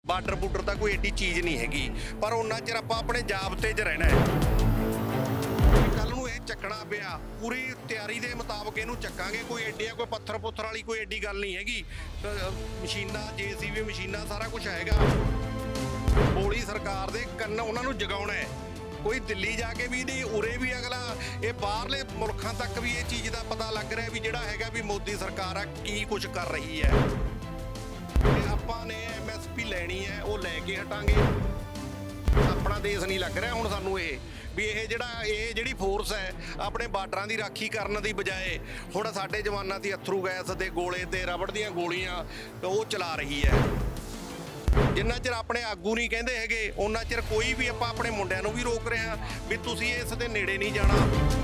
Border ਬੂਡਰ ਤਾਂ ਕੋਈ ਏਡੀ ਚੀਜ਼ ਨਹੀਂ ਹੈਗੀ, ਪਰ ਉਹਨਾਂ ਚਿਰ ਆਪਾਂ ਆਪਣੇ ਜਾਬਤੇ 'ਚ ਰਹਿਣਾ ਹੈ। ਕੱਲ ਨੂੰ ਇਹ ਚੱਕਣਾ ਪਿਆ, ਪੂਰੀ ਤਿਆਰੀ ਦੇ ਮੁਤਾਬਕ ਇਹਨੂੰ ਚੱਕਾਂਗੇ। ਕੋਈ ਏਡੀਆਂ ਕੋਈ ਪੱਥਰ ਪੁੱਥਰ ਵਾਲੀ ਕੋਈ ਏਡੀ ਗੱਲ ਨਹੀਂ ਹੈਗੀ। ਮਸ਼ੀਨਾਂ JCB ਮਸ਼ੀਨਾਂ ਸਾਰਾ ਕੁਝ ਹੈਗਾ। ਮੋਦੀ ਸਰਕਾਰ ਦੇ ਕੰਨ ਉਹਨਾਂ ਨੂੰ ਜਗਾਉਣਾ ਹੈ। ਕੋਈ ਦਿੱਲੀ ਜਾ ਕੇ ਵੀ ਨਹੀਂ, ਉਰੇ ਵੀ ਅਗਲਾ ਇਹ ਬਾਹਰਲੇ ਮੁਲਕਾਂ ਤੱਕ ਵੀ ਇਹ ਚੀਜ਼ ਦਾ ਪਤਾ ਲੱਗ ਰਿਹਾ ਵੀ ਜਿਹੜਾ ਹੈਗਾ ਵੀ ਮੋਦੀ ਸਰਕਾਰ ਆ ਕੀ ਕੁਝ ਕਰ ਰਹੀ ਹੈ। ਆਪਾਂ ਨੇ MSP ਲੈਣੀ ਹੈ, ਉਹ ਲੈ ਕੇ ਹਟਾਂਗੇ। ਆਪਣਾ ਦੇਸ਼ ਨਹੀਂ ਲੱਗ ਰਿਹਾ ਹੁਣ ਸਾਨੂੰ ਇਹ ਵੀ ਇਹ ਜਿਹੜੀ ਫੋਰਸ ਹੈ ਆਪਣੇ ਬਾਰਡਰਾਂ ਦੀ ਰਾਖੀ ਕਰਨ ਦੀ ਬਜਾਏ ਹੁਣ ਸਾਡੇ ਜਵਾਨਾਂ ਦੀ ਅਥਰੂ ਗੈਸ ਦੇ ਗੋਲੇ ਤੇ ਰਬੜ ਦੀਆਂ ਗੋਲੀਆਂ ਉਹ ਚਲਾ ਰਹੀ ਹੈ। ਜਿੰਨਾ ਚਿਰ ਆਪਣੇ ਆਗੂ ਨਹੀਂ ਕਹਿੰਦੇ ਹੈਗੇ ਉਹਨਾਂ ਚਿਰ ਕੋਈ ਵੀ ਆਪਾਂ ਆਪਣੇ ਮੁੰਡਿਆਂ ਨੂੰ ਵੀ ਰੋਕ ਰਹੇ ਹਾਂ ਵੀ ਤੁਸੀਂ ਇਸ ਦੇ ਨੇੜੇ ਨਹੀਂ ਜਾਣਾ।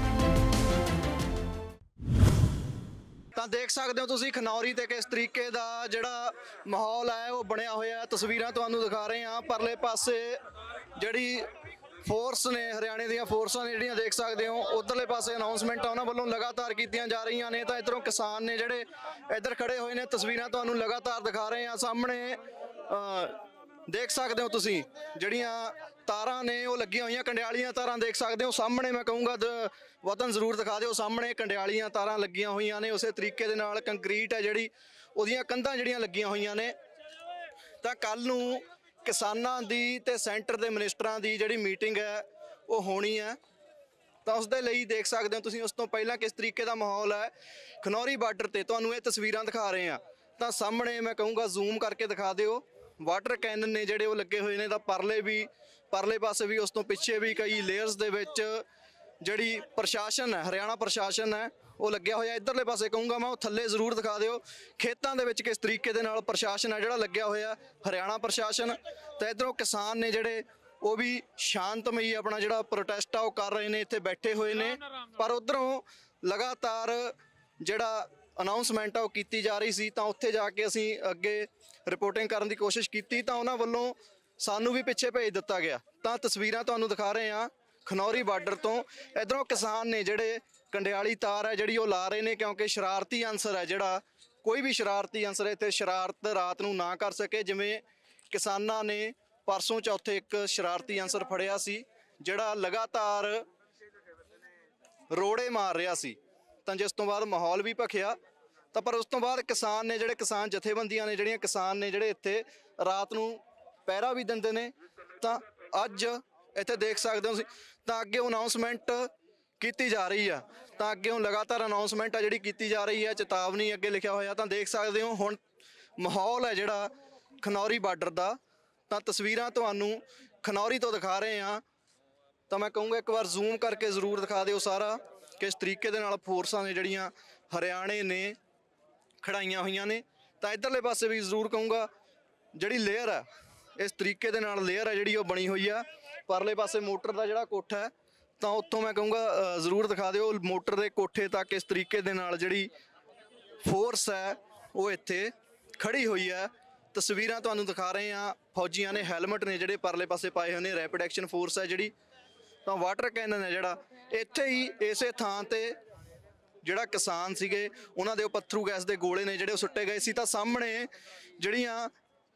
ਤਾਂ ਦੇਖ ਸਕਦੇ ਹੋ ਤੁਸੀਂ ਖਨੌਰੀ ਤੇ ਕਿਸ ਤਰੀਕੇ ਦਾ ਜਿਹੜਾ ਮਾਹੌਲ ਹੈ ਉਹ ਬਣਿਆ ਹੋਇਆ। ਤਸਵੀਰਾਂ ਤੁਹਾਨੂੰ ਦਿਖਾ ਰਹੇ ਹਾਂ। ਪਰਲੇ ਪਾਸੇ ਜਿਹੜੀ ਫੋਰਸ ਨੇ, ਹਰਿਆਣੇ ਦੀਆਂ ਫੋਰਸਾਂ ਨੇ ਜਿਹੜੀਆਂ ਦੇਖ ਸਕਦੇ ਹੋ, ਉਧਰਲੇ ਪਾਸੇ ਅਨਾਉਂਸਮੈਂਟਾਂ ਉਹਨਾਂ ਵੱਲੋਂ ਲਗਾਤਾਰ ਕੀਤੀਆਂ ਜਾ ਰਹੀਆਂ ਨੇ। ਤਾਂ ਇੱਧਰੋਂ ਕਿਸਾਨ ਨੇ ਜਿਹੜੇ ਇੱਧਰ ਖੜੇ ਹੋਏ ਨੇ, ਤਸਵੀਰਾਂ ਤੁਹਾਨੂੰ ਲਗਾਤਾਰ ਦਿਖਾ ਰਹੇ ਹਾਂ। ਸਾਹਮਣੇ ਦੇਖ ਸਕਦੇ ਹੋ ਤੁਸੀਂ ਜਿਹੜੀਆਂ ਤਾਰਾਂ ਨੇ ਉਹ ਲੱਗੀਆਂ ਹੋਈਆਂ, ਕੰਡਿਆਲੀਆਂ ਤਾਰਾਂ ਦੇਖ ਸਕਦੇ ਹੋ। ਸਾਹਮਣੇ ਮੈਂ ਕਹੂੰਗਾ ਵਤਨ ਜ਼ਰੂਰ ਦਿਖਾ ਦਿਓ। ਸਾਹਮਣੇ ਕੰਡਿਆਲੀਆਂ ਤਾਰਾਂ ਲੱਗੀਆਂ ਹੋਈਆਂ ਨੇ। ਉਸੇ ਤਰੀਕੇ ਦੇ ਨਾਲ ਕੰਕਰੀਟ ਹੈ ਜਿਹੜੀ ਉਹਦੀਆਂ ਕੰਧਾਂ ਜਿਹੜੀਆਂ ਲੱਗੀਆਂ ਹੋਈਆਂ ਨੇ। ਤਾਂ ਕੱਲ ਨੂੰ ਕਿਸਾਨਾਂ ਦੀ ਤੇ ਸੈਂਟਰ ਦੇ ਮਿਨਿਸਟਰਾਂ ਦੀ ਜਿਹੜੀ ਮੀਟਿੰਗ ਹੈ ਉਹ ਹੋਣੀ ਹੈ। ਤਾਂ ਉਸ ਦੇ ਲਈ ਦੇਖ ਸਕਦੇ ਹੋ ਤੁਸੀਂ ਉਸ ਤੋਂ ਪਹਿਲਾਂ ਕਿਸ ਤਰੀਕੇ ਦਾ ਮਾਹੌਲ ਹੈ ਖਨੌਰੀ ਬਾਰਡਰ ਤੇ। ਤੁਹਾਨੂੰ ਇਹ ਤਸਵੀਰਾਂ ਦਿਖਾ ਰਹੇ ਹਾਂ। ਤਾਂ ਸਾਹਮਣੇ ਮੈਂ ਕਹੂੰਗਾ ਜ਼ੂਮ ਕਰਕੇ ਦਿਖਾ ਦਿਓ। ਵਾਟਰ ਕੈਨਨ ਨੇ ਜਿਹੜੇ ਉਹ ਲੱਗੇ ਹੋਏ ਨੇ। ਤਾਂ ਪਰਲੇ ਪਾਸੇ ਵੀ ਉਸ ਤੋਂ ਪਿੱਛੇ ਵੀ ਕਈ ਲੇਅਰਸ ਦੇ ਵਿੱਚ ਜਿਹੜੀ ਪ੍ਰਸ਼ਾਸਨ ਹੈ, ਹਰਿਆਣਾ ਪ੍ਰਸ਼ਾਸਨ ਹੈ ਉਹ ਲੱਗਿਆ ਹੋਇਆ। ਇੱਧਰਲੇ ਪਾਸੇ ਕਹੂੰਗਾ ਮੈਂ ਉਹ ਥੱਲੇ ਜ਼ਰੂਰ ਦਿਖਾ ਦਿਓ ਖੇਤਾਂ ਦੇ ਵਿੱਚ ਕਿਸ ਤਰੀਕੇ ਦੇ ਨਾਲ ਪ੍ਰਸ਼ਾਸਨ ਹੈ ਜਿਹੜਾ ਲੱਗਿਆ ਹੋਇਆ, ਹਰਿਆਣਾ ਪ੍ਰਸ਼ਾਸਨ। ਤਾਂ ਇੱਧਰੋਂ ਕਿਸਾਨ ਨੇ ਜਿਹੜੇ ਉਹ ਵੀ ਸ਼ਾਂਤਮਈ ਆਪਣਾ ਜਿਹੜਾ ਪ੍ਰੋਟੈਸਟ ਆ ਉਹ ਕਰ ਰਹੇ ਨੇ, ਇੱਥੇ ਬੈਠੇ ਹੋਏ ਨੇ। ਪਰ ਉੱਧਰੋਂ ਲਗਾਤਾਰ ਜਿਹੜਾ ਅਨਾਉਂਸਮੈਂਟ ਆ ਉਹ ਕੀਤੀ ਜਾ ਰਹੀ ਸੀ। ਤਾਂ ਉੱਥੇ ਜਾ ਕੇ ਅਸੀਂ ਅੱਗੇ ਰਿਪੋਰਟਿੰਗ ਕਰਨ ਦੀ ਕੋਸ਼ਿਸ਼ ਕੀਤੀ ਤਾਂ ਉਹਨਾਂ ਵੱਲੋਂ ਸਾਨੂੰ ਵੀ ਪਿੱਛੇ ਭੇਜ ਦਿੱਤਾ ਗਿਆ। ਤਾਂ ਤਸਵੀਰਾਂ ਤੁਹਾਨੂੰ ਦਿਖਾ ਰਹੇ ਹਾਂ ਖਨੌਰੀ ਬਾਰਡਰ ਤੋਂ। ਇੱਧਰੋਂ ਕਿਸਾਨ ਨੇ ਜਿਹੜੇ ਕੰਡਿਆਲੀ ਤਾਰ ਹੈ ਜਿਹੜੀ ਉਹ ਲਾ ਰਹੇ ਨੇ, ਕਿਉਂਕਿ ਸ਼ਰਾਰਤੀ ਅਨਸਰ ਹੈ ਜਿਹੜਾ ਕੋਈ ਵੀ ਸ਼ਰਾਰਤੀ ਅਨਸਰ ਇੱਥੇ ਸ਼ਰਾਰਤ ਰਾਤ ਨੂੰ ਨਾ ਕਰ ਸਕੇ। ਜਿਵੇਂ ਕਿਸਾਨਾਂ ਨੇ ਪਰਸੋਂ ਚੌਥੇ ਇੱਕ ਸ਼ਰਾਰਤੀ ਅਨਸਰ ਫੜਿਆ ਸੀ ਜਿਹੜਾ ਲਗਾਤਾਰ ਰੋੜੇ ਮਾਰ ਰਿਹਾ ਸੀ। ਤਾਂ ਜਿਸ ਤੋਂ ਬਾਅਦ ਮਾਹੌਲ ਵੀ ਭਖਿਆ। ਤਾਂ ਪਰ ਉਸ ਤੋਂ ਬਾਅਦ ਕਿਸਾਨ ਨੇ ਜਿਹੜੇ ਕਿਸਾਨ ਜਥੇਬੰਦੀਆਂ ਨੇ ਜਿਹੜੀਆਂ ਕਿਸਾਨ ਨੇ ਜਿਹੜੇ ਇੱਥੇ ਰਾਤ ਨੂੰ ਪਹਿਰਾ ਵੀ ਦਿੰਦੇ ਨੇ। ਤਾਂ ਅੱਜ ਇੱਥੇ ਦੇਖ ਸਕਦੇ ਹੋ ਤੁਸੀਂ ਤਾਂ ਅੱਗੇ ਅਨਾਉਂਸਮੈਂਟ ਕੀਤੀ ਜਾ ਰਹੀ ਆ। ਤਾਂ ਅੱਗੇ ਲਗਾਤਾਰ ਅਨਾਉਂਸਮੈਂਟ ਆ ਜਿਹੜੀ ਕੀਤੀ ਜਾ ਰਹੀ ਹੈ, ਚੇਤਾਵਨੀ ਅੱਗੇ ਲਿਖਿਆ ਹੋਇਆ। ਤਾਂ ਦੇਖ ਸਕਦੇ ਹੋ ਹੁਣ ਮਾਹੌਲ ਹੈ ਜਿਹੜਾ ਖਨੌਰੀ ਬਾਰਡਰ ਦਾ। ਤਾਂ ਤਸਵੀਰਾਂ ਤੁਹਾਨੂੰ ਖਨੌਰੀ ਤੋਂ ਦਿਖਾ ਰਹੇ ਹਾਂ। ਤਾਂ ਮੈਂ ਕਹੂੰਗਾ ਇੱਕ ਵਾਰ ਜ਼ੂਮ ਕਰਕੇ ਜ਼ਰੂਰ ਦਿਖਾ ਦਿਓ ਸਾਰਾ ਕਿਸ ਤਰੀਕੇ ਦੇ ਨਾਲ ਫੋਰਸਾਂ ਨੇ ਜਿਹੜੀਆਂ ਹਰਿਆਣੇ ਨੇ ਖੜਾਈਆਂ ਹੋਈਆਂ ਨੇ। ਤਾਂ ਇੱਧਰਲੇ ਪਾਸੇ ਵੀ ਜ਼ਰੂਰ ਕਹੂੰਗਾ ਜਿਹੜੀ ਲੇਅਰ ਹੈ ਇਸ ਤਰੀਕੇ ਦੇ ਨਾਲ ਲੇਅਰ ਹੈ ਜਿਹੜੀ ਉਹ ਬਣੀ ਹੋਈ ਆ। ਪਰਲੇ ਪਾਸੇ ਮੋਟਰ ਦਾ ਜਿਹੜਾ ਕੋਠਾ ਹੈ ਤਾਂ ਉੱਥੋਂ ਮੈਂ ਕਹੂੰਗਾ ਜ਼ਰੂਰ ਦਿਖਾ ਦਿਓ ਮੋਟਰ ਦੇ ਕੋਠੇ ਤੱਕ ਇਸ ਤਰੀਕੇ ਦੇ ਨਾਲ ਜਿਹੜੀ ਫੋਰਸ ਹੈ ਉਹ ਇੱਥੇ ਖੜੀ ਹੋਈ ਹੈ। ਤਸਵੀਰਾਂ ਤੁਹਾਨੂੰ ਦਿਖਾ ਰਹੇ ਹਾਂ। ਫੌਜੀਆਂ ਨੇ ਹੈਲਮਟ ਨੇ ਜਿਹੜੇ ਪਰਲੇ ਪਾਸੇ ਪਾਏ ਹੋਏ ਨੇ। ਰੈਪਿਡ ਐਕਸ਼ਨ ਫੋਰਸ ਹੈ ਜਿਹੜੀ। ਤਾਂ ਵਾਟਰ ਕੈਨਨ ਹੈ ਜਿਹੜਾ ਇੱਥੇ ਹੀ ਇਸੇ ਥਾਂ ਤੇ ਜਿਹੜਾ ਕਿਸਾਨ ਸੀਗੇ ਉਹਨਾਂ ਦੇ ਉਹ ਪੱਥਰੂ ਗੈਸ ਦੇ ਗੋਲੇ ਨੇ ਜਿਹੜੇ ਉਹ ਸੁੱਟੇ ਗਏ ਸੀ। ਤਾਂ ਸਾਹਮਣੇ ਜਿਹੜੀਆਂ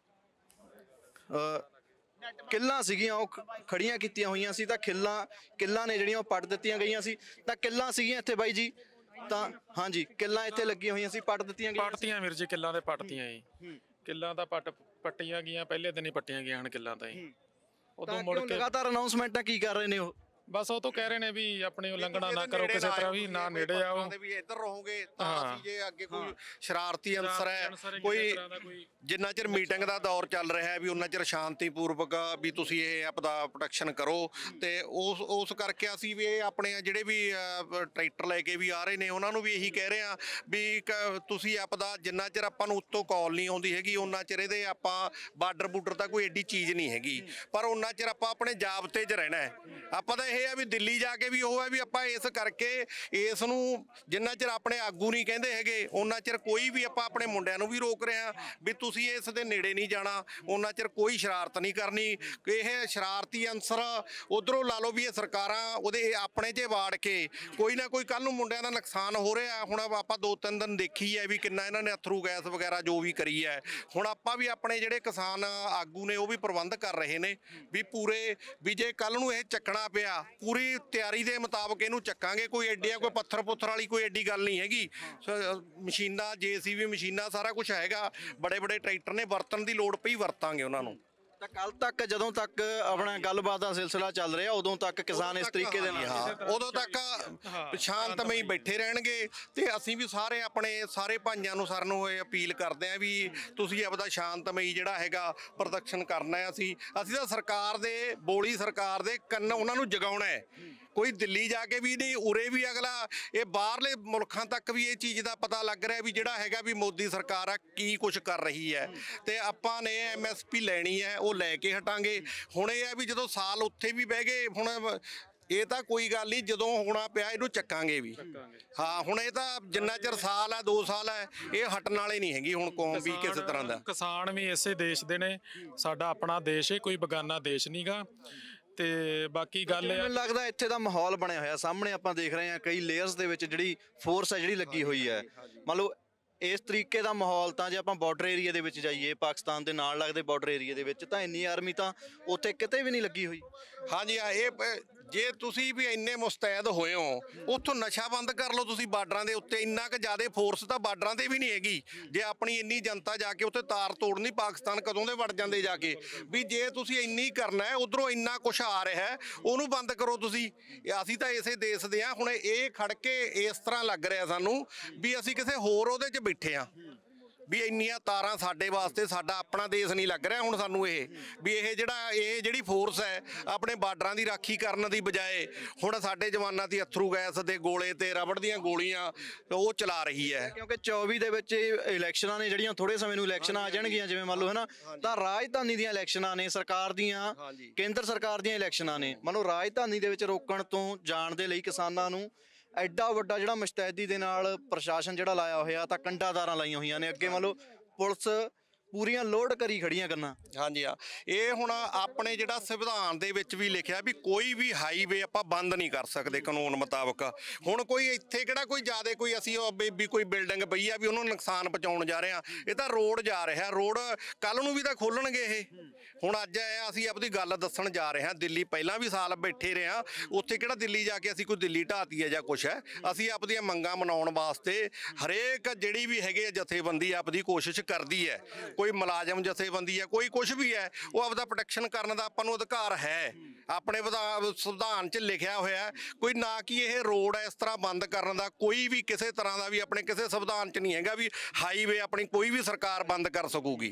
ਕਿੱਲਾਂ ਸੀਗੀਆਂ ਉਹ ਖੜੀਆਂ ਕੀਤੀਆਂ ਹੋਈਆਂ ਸੀ। ਤਾਂ ਕਿੱਲਾਂ ਨੇ ਜਿਹੜੀਆਂ ਉਹ ਪੱਟ ਦਿੱਤੀਆਂ ਗਈਆਂ ਸੀ। ਤਾਂ ਕਿੱਲਾਂ ਸੀਗੀਆਂ ਇੱਥੇ ਬਾਈ ਜੀ। ਤਾਂ ਹਾਂਜੀ ਕਿੱਲਾਂ ਇੱਥੇ ਲੱਗੀਆਂ ਹੋਈਆਂ ਸੀ, ਪੱਟ ਦਿੱਤੀਆਂ ਗਈਆਂ। ਪੱਟਤੀਆਂ ਵੀਰ ਜੀ, ਕਿੱਲਾਂ ਦੇ ਪੱਟਤੀਆਂ ਜੀ। ਕਿੱਲਾਂ ਦਾ ਪੱਟੀਆਂ ਗਈਆਂ, ਪਹਿਲੇ ਦਿਨ ਹੀ ਪੱਟੀਆਂ ਗਈਆਂ ਹਨ ਕਿੱਲਾਂ ਤਾਂ ਹੀ। ਉਦੋਂ ਮੁੜ ਕੇ ਲਗਾਤਾਰ ਅਨਾਉਂਸਮੈਂਟਾਂ ਕੀ ਕਰ ਰਹੇ ਨੇ ਉਹ? ਬਸ ਉਹ ਤੋਂ ਕਹਿ ਰਹੇ ਨੇ ਵੀ ਆਪਣੀ ਉਲੰਘਣਾ ਨਾ ਕਰੋ, ਕਿਸੇ ਤਰ੍ਹਾਂ ਵੀ ਨਾ ਨੇੜੇ ਆਓ, ਵੀ ਇੱਧਰ ਰਹੋਗੇ ਤਾਂ ਅਸੀਂ ਜੇ ਅੱਗੇ ਕੋਈ ਸ਼ਰਾਰਤੀ ਅਨਸਰ ਹੈ ਕੋਈ ਜਿੰਨਾ ਚਿਰ ਮੀਟਿੰਗ ਦਾ ਦੌਰ ਚੱਲ ਰਿਹਾ ਹੈ ਵੀ ਉਹਨਾਂ ਚਿਰ ਸ਼ਾਂਤੀਪੂਰਵਕ ਵੀ ਤੁਸੀਂ ਇਹ ਆਪਦਾ ਪ੍ਰੋਟੈਕਸ਼ਨ ਕਰੋ। ਤੇ ਉਸ ਕਰਕੇ ਅਸੀਂ ਵੀ ਇਹ ਆਪਣੇ ਜਿਹੜੇ ਵੀ ਟਰੈਕਟਰ ਲੈ ਕੇ ਵੀ ਆ ਰਹੇ ਨੇ ਉਹਨਾਂ ਨੂੰ ਵੀ ਇਹੀ ਕਹਿ ਰਹੇ ਹਾਂ ਵੀ ਤੁਸੀਂ ਆਪਦਾ ਜਿੰਨਾ ਚਿਰ ਆਪਾਂ ਨੂੰ ਉੱਤੋਂ ਕਾਲ ਨਹੀਂ ਆਉਂਦੀ ਹੈਗੀ ਉਹਨਾਂ ਚਿਰ ਇਹਦੇ ਆਪਾਂ ਬਾਰਡਰ ਬੂਡਰ ਤਾਂ ਕੋਈ ਏਡੀ ਚੀਜ਼ ਨਹੀਂ ਹੈਗੀ, ਪਰ ਉਹਨਾਂ ਚਿਰ ਆਪਾਂ ਆਪਣੇ ਜਾਬਤੇ 'ਚ ਰਹਿਣਾ ਹੈ। ਆਪਾਂ ਤਾਂ ਇਹ ਇਹ ਆ ਵੀ ਦਿੱਲੀ ਜਾ ਕੇ ਵੀ ਉਹ ਹੈ ਵੀ ਆਪਾਂ ਇਸ ਕਰਕੇ ਇਸ ਨੂੰ ਜਿੰਨਾ ਚਿਰ ਆਪਣੇ ਆਗੂ ਨਹੀਂ ਕਹਿੰਦੇ ਹੈਗੇ ਉਹਨਾਂ ਚਿਰ ਕੋਈ ਵੀ ਆਪਾਂ ਆਪਣੇ ਮੁੰਡਿਆਂ ਨੂੰ ਵੀ ਰੋਕ ਰਹੇ ਹਾਂ ਵੀ ਤੁਸੀਂ ਇਸ ਦੇ ਨੇੜੇ ਨਹੀਂ ਜਾਣਾ, ਉਹਨਾਂ ਚਿਰ ਕੋਈ ਸ਼ਰਾਰਤ ਨਹੀਂ ਕਰਨੀ। ਇਹ ਸ਼ਰਾਰਤੀ ਅੰਸਰ ਉਧਰੋਂ ਲਾ ਲਓ ਵੀ ਇਹ ਸਰਕਾਰਾਂ ਉਹਦੇ ਆਪਣੇ 'ਚ ਵਾੜ ਕੇ ਕੋਈ ਨਾ ਕੋਈ ਕੱਲ ਨੂੰ ਮੁੰਡਿਆਂ ਦਾ ਨੁਕਸਾਨ ਹੋ ਰਿਹਾ। ਹੁਣ ਆਪਾਂ 2-3 ਦਿਨ ਦੇਖੀ ਹੈ ਵੀ ਕਿੰਨਾ ਇਹਨਾਂ ਨੇ ਅਥਰੂ ਗੈਸ ਵਗੈਰਾ ਜੋ ਵੀ ਕਰੀ ਹੈ। ਹੁਣ ਆਪਾਂ ਵੀ ਆਪਣੇ ਜਿਹੜੇ ਕਿਸਾਨ ਆਗੂ ਨੇ ਉਹ ਵੀ ਪ੍ਰਬੰਧ ਕਰ ਰਹੇ ਨੇ ਵੀ ਪੂਰੇ ਵੀ ਜੇ ਕੱਲ ਨੂੰ ਇਹ ਚੱਕਣਾ ਪਿਆ ਪੂਰੀ ਤਿਆਰੀ ਦੇ ਮੁਤਾਬਕ ਇਹਨੂੰ ਚੱਕਾਂਗੇ। ਕੋਈ ਐਡੀ ਕੋਈ ਪੱਥਰ ਪੁੱਥਰ ਵਾਲੀ ਕੋਈ ਐਡੀ ਗੱਲ ਨਹੀਂ ਹੈਗੀ। ਮਸ਼ੀਨਾਂ JCB ਮਸ਼ੀਨਾਂ ਸਾਰਾ ਕੁਝ ਹੈਗਾ, ਬੜੇ ਬੜੇ ਟਰੈਕਟਰ ਨੇ, ਵਰਤਣ ਦੀ ਲੋੜ ਪਈ ਵਰਤਾਂਗੇ ਉਹਨਾਂ ਨੂੰ। ਤਾਂ ਕੱਲ ਤੱਕ ਜਦੋਂ ਤੱਕ ਆਪਣਾ ਗੱਲਬਾਤ ਦਾ ਸਿਲਸਿਲਾ ਚੱਲ ਰਿਹਾ ਉਦੋਂ ਤੱਕ ਕਿਸਾਨ ਇਸ ਤਰੀਕੇ ਦੇ ਨਾਲ ਉਦੋਂ ਤੱਕ ਸ਼ਾਂਤਮਈ ਬੈਠੇ ਰਹਿਣਗੇ ਤੇ ਅਸੀਂ ਵੀ ਸਾਰੇ ਆਪਣੇ ਸਾਰੇ ਭਾਈਆਂ ਨੂੰ ਸਾਰਿਆਂ ਨੂੰ ਇਹ ਅਪੀਲ ਕਰਦੇ ਆਂ ਵੀ ਤੁਸੀਂ ਆਪਦਾ ਸ਼ਾਂਤਮਈ ਜਿਹੜਾ ਹੈਗਾ ਪ੍ਰਦਰਸ਼ਨ ਕਰਨਾ ਹੈ। ਅਸੀਂ ਤਾਂ ਸਰਕਾਰ ਦੇ ਬੋਲੀ ਸਰਕਾਰ ਦੇ ਕੰਨ ਉਹਨਾਂ ਨੂੰ ਜਗਾਉਣਾ ਹੈ। ਕੋਈ ਦਿੱਲੀ ਜਾ ਕੇ ਵੀ ਨਹੀਂ, ਉਰੇ ਵੀ ਅਗਲਾ ਇਹ ਬਾਹਰਲੇ ਮੁਲਕਾਂ ਤੱਕ ਵੀ ਇਹ ਚੀਜ਼ ਦਾ ਪਤਾ ਲੱਗ ਰਿਹਾ ਵੀ ਜਿਹੜਾ ਹੈਗਾ ਵੀ ਮੋਦੀ ਸਰਕਾਰ ਆ ਕੀ ਕੁਝ ਕਰ ਰਹੀ ਹੈ ਤੇ ਆਪਾਂ ਨੇ MSP ਲੈਣੀ ਹੈ ਉਹ ਲੈ ਕੇ ਹਟਾਂਗੇ। ਹੁਣ ਇਹ ਹੈ ਵੀ ਜਦੋਂ ਸਾਲ ਉੱਥੇ ਵੀ ਬਹਿ ਗਏ ਹੁਣ ਇਹ ਤਾਂ ਕੋਈ ਗੱਲ ਨਹੀਂ, ਜਦੋਂ ਹੋਣਾ ਪਿਆ ਇਹਨੂੰ ਚੱਕਾਂਗੇ ਵੀ। ਹਾਂ ਹੁਣ ਇਹ ਤਾਂ ਜਿੰਨਾ ਚਿਰ ਸਾਲ ਹੈ 2 ਸਾਲ ਹੈ ਇਹ ਹਟਣ ਵਾਲੇ ਨਹੀਂ ਹੈਗੀ ਹੁਣ ਕੌਮ ਵੀ ਕਿਸੇ ਤਰ੍ਹਾਂ ਦਾ। ਕਿਸਾਨ ਵੀ ਇਸੇ ਦੇਸ਼ ਦੇ ਨੇ, ਸਾਡਾ ਆਪਣਾ ਦੇਸ਼ ਹੈ, ਕੋਈ ਬਗਾਨਾ ਦੇਸ਼ ਨਹੀਂਗਾ। ਤੇ ਬਾਕੀ ਗੱਲ ਮੈਨੂੰ ਲੱਗਦਾ ਇੱਥੇ ਦਾ ਮਾਹੌਲ ਬਣਿਆ ਹੋਇਆ ਸਾਹਮਣੇ ਆਪਾਂ ਦੇਖ ਰਹੇ ਹਾਂ ਕਈ ਲੇਅਰਸ ਦੇ ਵਿੱਚ ਜਿਹੜੀ ਫੋਰਸ ਹੈ ਜਿਹੜੀ ਲੱਗੀ ਹੋਈ ਹੈ। ਮੰਨ ਲਓ ਇਸ ਤਰੀਕੇ ਦਾ ਮਾਹੌਲ ਤਾਂ ਜੇ ਆਪਾਂ ਬਾਰਡਰ ਏਰੀਆ ਦੇ ਵਿੱਚ ਜਾਈਏ ਪਾਕਿਸਤਾਨ ਦੇ ਨਾਲ ਲੱਗਦੇ ਬਾਰਡਰ ਏਰੀਆ ਦੇ ਵਿੱਚ ਤਾਂ ਇੰਨੀ ਆਰਮੀ ਤਾਂ ਉੱਥੇ ਕਿਤੇ ਵੀ ਨਹੀਂ ਲੱਗੀ ਹੋਈ। ਹਾਂਜੀ ਇਹ ਜੇ ਤੁਸੀਂ ਵੀ ਇੰਨੇ ਮੁਸਤੈਦ ਹੋਏ ਹੋ ਉੱਥੋਂ ਨਸ਼ਾ ਬੰਦ ਕਰ ਲਓ ਤੁਸੀਂ ਬਾਰਡਰਾਂ ਦੇ ਉੱਤੇ। ਇੰਨਾ ਕੁ ਜ਼ਿਆਦਾ ਫੋਰਸ ਤਾਂ ਬਾਰਡਰਾਂ ਤੇ ਵੀ ਨਹੀਂ ਹੈਗੀ। ਜੇ ਆਪਣੀ ਇੰਨੀ ਜਨਤਾ ਜਾ ਕੇ ਉੱਥੇ ਤਾਰ ਤੋੜਨੀ ਪਾਕਿਸਤਾਨ ਕਦੋਂ ਦੇ ਵੜ ਜਾਂਦੇ ਜਾ ਕੇ ਵੀ ਜੇ ਤੁਸੀਂ ਇੰਨੀ ਕਰਨਾ ਹੈ ਉਧਰੋਂ ਇੰਨਾ ਕੁਛ ਆ ਰਿਹਾ ਉਹਨੂੰ ਬੰਦ ਕਰੋ ਤੁਸੀਂ। ਅਸੀਂ ਤਾਂ ਇਸੇ ਦੇਸ਼ ਦੇ ਆ। ਹੁਣ ਇਹ ਖੜ ਕੇ ਇਸ ਤਰ੍ਹਾਂ ਲੱਗ ਰਿਹਾ ਸਾਨੂੰ ਵੀ ਅਸੀਂ ਕਿਸੇ ਹੋਰ ਉਹਦੇ 'ਚ ਬੈਠੇ ਆ ਵੀ ਇੰਨੀਆਂ ਤਾਰਾਂ ਸਾਡੇ ਵਾਸਤੇ ਸਾਡਾ ਆਪਣਾ ਦੇਸ਼ ਨਹੀਂ ਲੱਗ ਰਿਹਾ ਹੁਣ ਸਾਨੂੰ ਇਹ ਵੀ ਇਹ ਜਿਹੜੀ ਫੋਰਸ ਹੈ ਆਪਣੇ ਬਾਰਡਰਾਂ ਦੀ ਰਾਖੀ ਕਰਨ ਦੀ ਬਜਾਏ ਹੁਣ ਸਾਡੇ ਜਵਾਨਾਂ ਦੀ ਅਥਰੂ ਗੈਸ ਦੇ ਗੋਲੇ ਤੇ ਰਬੜ ਦੀਆਂ ਗੋਲੀਆਂ ਉਹ ਚਲਾ ਰਹੀ ਹੈ। ਕਿਉਂਕਿ 24 ਦੇ ਵਿੱਚ ਇਲੈਕਸ਼ਨਾਂ ਨੇ ਜਿਹੜੀਆਂ ਥੋੜੇ ਸਮੇਂ ਨੂੰ ਇਲੈਕਸ਼ਨਾਂ ਆ ਜਾਣਗੀਆਂ ਜਿਵੇਂ ਮੰਨ ਲਓ ਹੈ ਨਾ, ਤਾਂ ਰਾਜਧਾਨੀ ਦੀਆਂ ਇਲੈਕਸ਼ਨਾਂ ਨੇ, ਸਰਕਾਰ ਦੀਆਂ ਕੇਂਦਰ ਸਰਕਾਰ ਦੀਆਂ ਇਲੈਕਸ਼ਨਾਂ ਨੇ। ਮੰਨ ਲਓ ਰਾਜਧਾਨੀ ਦੇ ਵਿੱਚ ਰੋਕਣ ਤੋਂ ਜਾਣ ਦੇ ਲਈ ਕਿਸਾਨਾਂ ਨੂੰ ਐਡਾ ਵੱਡਾ ਜਿਹੜਾ ਮੁਸਤੈਦੀ ਦੇ ਨਾਲ ਪ੍ਰਸ਼ਾਸਨ ਜਿਹੜਾ ਲਾਇਆ ਹੋਇਆ ਤਾਂ ਕੰਡਾਦਾਰਾਂ ਲਾਈਆਂ ਹੋਈਆਂ ਨੇ। ਅੱਗੇ ਮੰਨ ਲਓ ਪੁਲਿਸ ਪੂਰੀਆਂ ਲੋਡ ਕਰੀ ਖੜੀਆਂ ਕਰਨਾ। ਹਾਂਜੀ ਹਾਂ ਇਹ ਹੁਣ ਆਪਣੇ ਜਿਹੜਾ ਸੰਵਿਧਾਨ ਦੇ ਵਿੱਚ ਵੀ ਲਿਖਿਆ ਵੀ ਕੋਈ ਵੀ ਹਾਈਵੇ ਆਪਾਂ ਬੰਦ ਨਹੀਂ ਕਰ ਸਕਦੇ ਕਾਨੂੰਨ ਮੁਤਾਬਕ। ਹੁਣ ਕੋਈ ਇੱਥੇ ਕਿਹੜਾ ਕੋਈ ਜ਼ਿਆਦਾ ਕੋਈ ਅਸੀਂ ਵੀ ਕੋਈ ਬਿਲਡਿੰਗ ਪਈ ਆ ਵੀ ਉਹਨੂੰ ਨੁਕਸਾਨ ਪਹੁੰਚਾਉਣ ਜਾ ਰਹੇ ਆ। ਇਹ ਤਾਂ ਰੋਡ ਜਾ ਰਿਹਾ, ਰੋਡ ਕੱਲ ਨੂੰ ਵੀ ਤਾਂ ਖੋਲਣਗੇ ਇਹ। ਹੁਣ ਅੱਜ ਅਸੀਂ ਆਪਣੀ ਗੱਲ ਦੱਸਣ ਜਾ ਰਹੇ ਹਾਂ। ਦਿੱਲੀ ਪਹਿਲਾਂ ਵੀ ਸਾਲ ਬੈਠੇ ਰਹੇ ਹਾਂ, ਉੱਥੇ ਕਿਹੜਾ ਦਿੱਲੀ ਜਾ ਕੇ ਅਸੀਂ ਕੋਈ ਦਿੱਲੀ ਢਾਤੀ ਹੈ ਜਾਂ ਕੁਛ ਹੈ। ਅਸੀਂ ਆਪਣੀਆਂ ਮੰਗਾਂ ਮਨਾਉਣ ਵਾਸਤੇ ਹਰੇਕ ਜਿਹੜੀ ਵੀ ਹੈਗੇ ਜਥੇਬੰਦੀ ਆਪਦੀ ਕੋਸ਼ਿਸ਼ ਕਰਦੀ ਹੈ। ਕੋਈ ਮੁਲਾਜ਼ਮ ਜਥੇਬੰਦੀ ਹੈ, ਕੋਈ ਕੁਛ ਵੀ ਹੈ, ਉਹ ਆਪਦਾ ਪ੍ਰੋਟੈਕਸ਼ਨ ਕਰਨ ਦਾ ਆਪਾਂ ਨੂੰ ਅਧਿਕਾਰ ਹੈ। ਆਪਣੇ ਸੰਵਿਧਾਨ 'ਚ ਲਿਖਿਆ ਹੋਇਆ ਕੋਈ ਨਾ ਕਿ ਇਹ ਰੋਡ ਇਸ ਤਰ੍ਹਾਂ ਬੰਦ ਕਰਨ ਦਾ ਕੋਈ ਵੀ ਕਿਸੇ ਤਰ੍ਹਾਂ ਦਾ ਵੀ ਆਪਣੇ ਕਿਸੇ ਸੰਵਿਧਾਨ 'ਚ ਨਹੀਂ ਹੈਗਾ ਵੀ ਹਾਈਵੇ ਆਪਣੀ ਕੋਈ ਵੀ ਸਰਕਾਰ ਬੰਦ ਕਰ ਸਕੂਗੀ।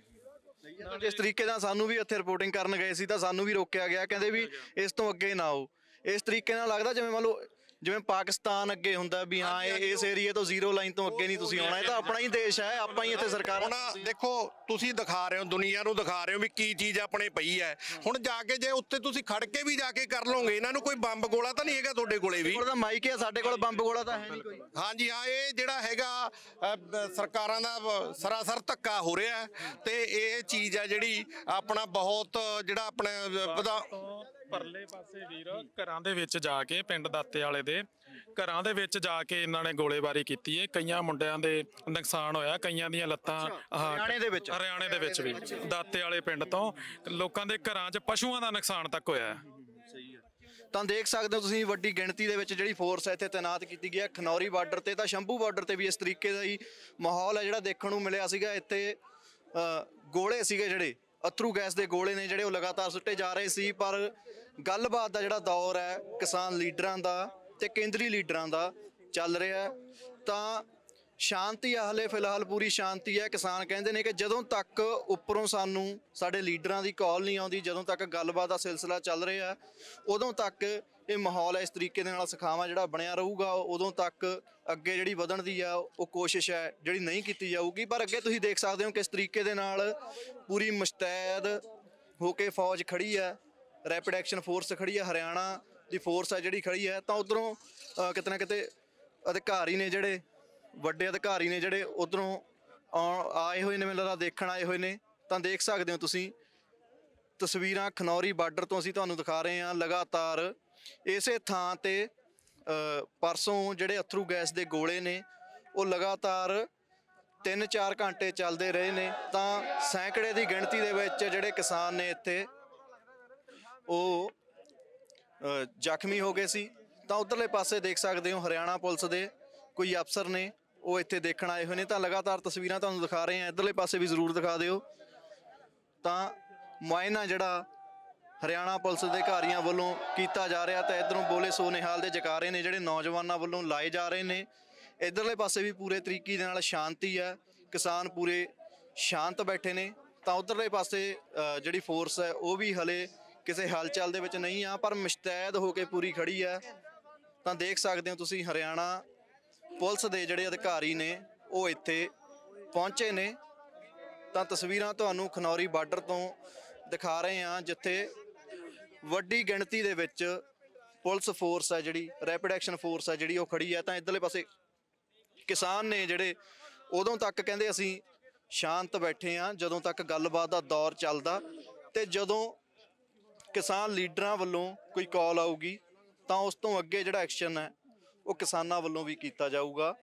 ਜਿਸ ਤਰੀਕੇ ਨਾਲ ਸਾਨੂੰ ਵੀ ਇੱਥੇ ਰਿਪੋਰਟਿੰਗ ਕਰਨ ਗਏ ਸੀ ਤਾਂ ਸਾਨੂੰ ਵੀ ਰੋਕਿਆ ਗਿਆ, ਕਹਿੰਦੇ ਵੀ ਇਸ ਤੋਂ ਅੱਗੇ ਨਾ ਆਓ। ਇਸ ਤਰੀਕੇ ਨਾਲ ਲੱਗਦਾ ਜਿਵੇਂ ਮੰਨ ਲਓ ਜਿਵੇਂ ਪਾਕਿਸਤਾਨ ਅੱਗੇ ਹੁੰਦਾ ਵੀ ਹਾਂ ਇਸ ਏਰੀਏ ਤੋਂ ਜ਼ੀਰੋ ਲਾਈਨ ਤੋਂ ਅੱਗੇ ਨਹੀਂ ਤੁਸੀਂ ਆਉਣਾ। ਇਹ ਤਾਂ ਆਪਣਾ ਹੀ ਦੇਸ਼ ਹੈ, ਆਪਾਂ ਹੀ ਇੱਥੇ ਸਰਕਾਰ। ਹੁਣ ਦੇਖੋ ਤੁਸੀਂ ਦਿਖਾ ਰਹੇ ਹੋ, ਦੁਨੀਆ ਨੂੰ ਦਿਖਾ ਰਹੇ ਹੋ ਵੀ ਕੀ ਚੀਜ਼ ਆਪਣੇ ਪਈ ਹੈ। ਹੁਣ ਜਾ ਕੇ ਜੇ ਉੱਤੇ ਤੁਸੀਂ ਖੜ ਕੇ ਵੀ ਜਾ ਕੇ ਕਰ ਲਓਗੇ ਇਹਨਾਂ ਨੂੰ ਕੋਈ ਬੰਬ ਗੋਲਾ ਤਾਂ ਨਹੀਂ ਹੈਗਾ ਤੁਹਾਡੇ ਕੋਲੇ ਵੀ। ਉਹਦਾ ਮਾਈਕ ਹੈ, ਸਾਡੇ ਕੋਲ ਬੰਬ ਗੋਲਾ ਤਾਂ ਹੈ ਨਹੀਂ ਕੋਈ। ਹਾਂਜੀ ਹਾਂ ਇਹ ਜਿਹੜਾ ਹੈਗਾ ਸਰਕਾਰਾਂ ਦਾ ਸਰਾਸਰ ਧੱਕਾ ਹੋ ਰਿਹਾ ਤੇ ਇਹ ਚੀਜ਼ ਹੈ ਜਿਹੜੀ ਆਪਣਾ ਬਹੁਤ ਜਿਹੜਾ ਆਪਣੇ ਪਰਲੇ ਪਾਸੇ ਵੀਰ ਘਰਾਂ ਦੇ ਵਿੱਚ ਜਾ ਕੇ ਪਿੰਡ ਦਾਤੇ ਵਾਲੇ ਦੇ ਘਰਾਂ ਦੇ ਵਿੱਚ ਜਾ ਕੇ ਇਹਨਾਂ ਨੇ ਗੋਲੇਬਾਰੀ ਕੀਤੀ ਹੈ। ਕਈਆਂ ਮੁੰਡਿਆਂ ਦੇ ਨੁਕਸਾਨ ਹੋਇਆ, ਕਈਆਂ ਦੀਆਂ ਲੱਤਾਂ ਹਰਿਆਣੇ ਦੇ ਵਿੱਚ ਵੀ ਦਾਤੇ ਵਾਲੇ ਪਿੰਡ ਤੋਂ ਲੋਕਾਂ ਦੇ ਘਰਾਂ 'ਚ ਪਸ਼ੂਆਂ ਦਾ ਨੁਕਸਾਨ ਤੱਕ ਹੋਇਆ। ਸਹੀ ਹੈ। ਤਾਂ ਦੇਖ ਸਕਦੇ ਹੋ ਤੁਸੀਂ ਵੱਡੀ ਗਿਣਤੀ ਦੇ ਵਿੱਚ ਜਿਹੜੀ ਫੋਰਸ ਹੈ ਇੱਥੇ ਤੈਨਾਤ ਕੀਤੀ ਗਈ ਹੈ। ਖਨੌਰੀ ਬਾਰਡਰ ਤੇ ਤਾਂ ਸ਼ੰਭੂ ਬਾਰਡਰ ਤੇ ਵੀ ਇਸ ਤਰੀਕੇ ਦਾ ਹੀ ਮਾਹੌਲ ਹੈ ਜਿਹੜਾ ਦੇਖਣ ਨੂੰ ਮਿਲਿਆ ਸੀਗਾ। ਇੱਥੇ ਗੋਲੇ ਸੀਗੇ ਜਿਹੜੇ ਅਥਰੂ ਗੈਸ ਦੇ ਗੋਲੇ ਨੇ ਜਿਹੜੇ ਉਹ ਲਗਾਤਾਰ ਸੁੱਟੇ ਜਾ ਰਹੇ ਸੀ। ਪਰ ਗੱਲਬਾਤ ਦਾ ਜਿਹੜਾ ਦੌਰ ਹੈ ਕਿਸਾਨ ਲੀਡਰਾਂ ਦਾ ਤੇ ਕੇਂਦਰੀ ਲੀਡਰਾਂ ਦਾ ਚੱਲ ਰਿਹਾ ਤਾਂ ਸ਼ਾਂਤੀ ਆ ਹਲੇ ਫਿਲਹਾਲ ਪੂਰੀ ਸ਼ਾਂਤੀ ਹੈ। ਕਿਸਾਨ ਕਹਿੰਦੇ ਨੇ ਕਿ ਜਦੋਂ ਤੱਕ ਉੱਪਰੋਂ ਸਾਨੂੰ ਸਾਡੇ ਲੀਡਰਾਂ ਦੀ ਕਾਲ ਨਹੀਂ ਆਉਂਦੀ, ਜਦੋਂ ਤੱਕ ਗੱਲਬਾਤ ਦਾ ਸਿਲਸਿਲਾ ਚੱਲ ਰਿਹਾ ਉਦੋਂ ਤੱਕ ਇਹ ਮਾਹੌਲ ਇਸ ਤਰੀਕੇ ਦੇ ਨਾਲ ਸਖਾਵਾਂ ਜਿਹੜਾ ਬਣਿਆ ਰਹੂਗਾ। ਉਦੋਂ ਤੱਕ ਅੱਗੇ ਜਿਹੜੀ ਵਧਣ ਦੀ ਆ ਉਹ ਕੋਸ਼ਿਸ਼ ਹੈ ਜਿਹੜੀ ਨਹੀਂ ਕੀਤੀ ਜਾਊਗੀ। ਪਰ ਅੱਗੇ ਤੁਸੀਂ ਦੇਖ ਸਕਦੇ ਹੋ ਕਿਸ ਤਰੀਕੇ ਦੇ ਨਾਲ ਪੂਰੀ ਮੁਸ਼ਤੈਦ ਹੋ ਕੇ ਫੌਜ ਖੜੀ ਹੈ, ਰੈਪਿਡ ਐਕਸ਼ਨ ਫੋਰਸ ਖੜੀ ਹੈ। ਹਰਿਆਣਾ ਦੀ ਫੋਰਸ ਹੈ ਜਿਹੜੀ ਖੜੀ ਹੈ, ਤਾਂ ਉਧਰੋਂ ਕਿਤੇ ਨਾ ਕਿਤੇ ਅਧਿਕਾਰੀ ਨੇ ਜਿਹੜੇ ਵੱਡੇ ਅਧਿਕਾਰੀ ਨੇ ਜਿਹੜੇ ਉਧਰੋਂ ਆਏ ਹੋਏ ਨੇ, ਮੈਨੂੰ ਲੱਗਦਾ ਦੇਖਣ ਆਏ ਹੋਏ ਨੇ। ਤਾਂ ਦੇਖ ਸਕਦੇ ਹੋ ਤੁਸੀਂ ਤਸਵੀਰਾਂ ਖਨੌਰੀ ਬਾਰਡਰ ਤੋਂ ਅਸੀਂ ਤੁਹਾਨੂੰ ਦਿਖਾ ਰਹੇ ਹਾਂ। ਲਗਾਤਾਰ ਇਸੇ ਥਾਂ ਤੇ ਪਰਸੋਂ ਜਿਹੜੇ ਅਥਰੂ ਗੈਸ ਦੇ ਗੋਲੇ ਨੇ ਉਹ ਲਗਾਤਾਰ 3-4 ਘੰਟੇ ਚੱਲਦੇ ਰਹੇ ਨੇ। ਤਾਂ ਸੈਂਕੜੇ ਦੀ ਗਿਣਤੀ ਦੇ ਵਿੱਚ ਜਿਹੜੇ ਕਿਸਾਨ ਨੇ ਇੱਥੇ ਉਹ ਜ਼ਖਮੀ ਹੋ ਗਏ ਸੀ। ਤਾਂ ਉਧਰਲੇ ਪਾਸੇ ਦੇਖ ਸਕਦੇ ਹੋ ਹਰਿਆਣਾ ਪੁਲਿਸ ਦੇ ਕੋਈ ਅਫਸਰ ਨੇ ਉਹ ਇੱਥੇ ਦੇਖਣ ਆਏ ਹੋਏ ਨੇ। ਤਾਂ ਲਗਾਤਾਰ ਤਸਵੀਰਾਂ ਤੁਹਾਨੂੰ ਦਿਖਾ ਰਹੇ ਹਾਂ, ਇੱਧਰਲੇ ਪਾਸੇ ਵੀ ਜ਼ਰੂਰ ਦਿਖਾ ਦਿਓ। ਤਾਂ ਮੁਆਇਨਾ ਜਿਹੜਾ ਹਰਿਆਣਾ ਪੁਲਿਸ ਦੇ ਅਧਿਕਾਰੀਆਂ ਵੱਲੋਂ ਕੀਤਾ ਜਾ ਰਿਹਾ, ਤਾਂ ਇੱਧਰੋਂ ਬੋਲੇ ਸੋ ਨਿਹਾਲ ਦੇ ਜਕਾਰੇ ਨੇ ਜਿਹੜੇ ਨੌਜਵਾਨਾਂ ਵੱਲੋਂ ਲਾਏ ਜਾ ਰਹੇ ਨੇ। ਇੱਧਰਲੇ ਪਾਸੇ ਵੀ ਪੂਰੇ ਤਰੀਕੇ ਦੇ ਨਾਲ ਸ਼ਾਂਤੀ ਹੈ, ਕਿਸਾਨ ਪੂਰੇ ਸ਼ਾਂਤ ਬੈਠੇ ਨੇ। ਤਾਂ ਉਧਰਲੇ ਪਾਸੇ ਜਿਹੜੀ ਫੋਰਸ ਹੈ ਉਹ ਵੀ ਹਲੇ ਕਿਸੇ ਹਲਚਲ ਦੇ ਵਿੱਚ ਨਹੀਂ ਆ, ਪਰ ਮੁਸ਼ਤੈਦ ਹੋ ਕੇ ਪੂਰੀ ਖੜੀ ਹੈ। ਤਾਂ ਦੇਖ ਸਕਦੇ ਹੋ ਤੁਸੀਂ ਹਰਿਆਣਾ ਪੁਲਿਸ ਦੇ ਜਿਹੜੇ ਅਧਿਕਾਰੀ ਨੇ ਉਹ ਇੱਥੇ ਪਹੁੰਚੇ ਨੇ। ਤਾਂ ਤਸਵੀਰਾਂ ਤੁਹਾਨੂੰ ਖਨੌਰੀ ਬਾਰਡਰ ਤੋਂ ਦਿਖਾ ਰਹੇ ਹਾਂ, ਜਿੱਥੇ ਵੱਡੀ ਗਿਣਤੀ ਦੇ ਵਿੱਚ ਪੁਲਿਸ ਫੋਰਸ ਹੈ ਜਿਹੜੀ ਰੈਪਿਡ ਐਕਸ਼ਨ ਫੋਰਸ ਹੈ ਜਿਹੜੀ ਉਹ ਖੜੀ ਹੈ। ਤਾਂ ਇੱਧਰਲੇ ਪਾਸੇ ਕਿਸਾਨ ਨੇ ਜਿਹੜੇ ਉਦੋਂ ਤੱਕ ਕਹਿੰਦੇ ਅਸੀਂ ਸ਼ਾਂਤ ਬੈਠੇ ਹਾਂ ਜਦੋਂ ਤੱਕ ਗੱਲਬਾਤ ਦਾ ਦੌਰ ਚੱਲਦਾ, ਤੇ ਜਦੋਂ ਕਿਸਾਨ ਲੀਡਰਾਂ ਵੱਲੋਂ ਕੋਈ ਕਾਲ ਆਊਗੀ ਤਾਂ ਉਸ ਤੋਂ ਅੱਗੇ ਜਿਹੜਾ ਐਕਸ਼ਨ ਹੈ ਉਹ ਕਿਸਾਨਾਂ ਵੱਲੋਂ ਵੀ ਕੀਤਾ ਜਾਊਗਾ।